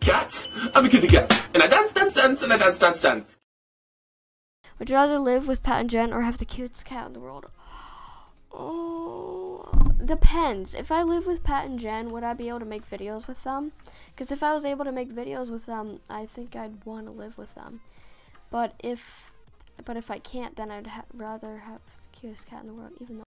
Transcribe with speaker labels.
Speaker 1: cat. I'm a kitty cat. And I dance, dance, dance, and I dance, dance, dance.
Speaker 2: Would you rather live with Pat and Jen or have the cutest cat in the world? Oh, depends. If I live with Pat and Jen, would I be able to make videos with them? Because if I was able to make videos with them, I think I'd want to live with them. But if I can't, then I'd rather have the cutest cat in the world, even though